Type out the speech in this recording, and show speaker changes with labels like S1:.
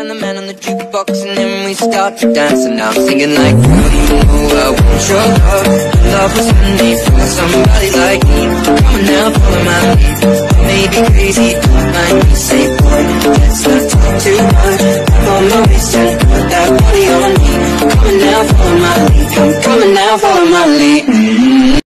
S1: and the man on the jukebox, and then we start to dance. And now I'm singing like, how do you know I want your love? Love was handmade for somebody like me. Come on now, follow my lead. I may be crazy, don't mind me. Say, boy, let's not talk too much. Come on my waist and put that body on me. Come on now, follow my lead. Come on now, follow my lead.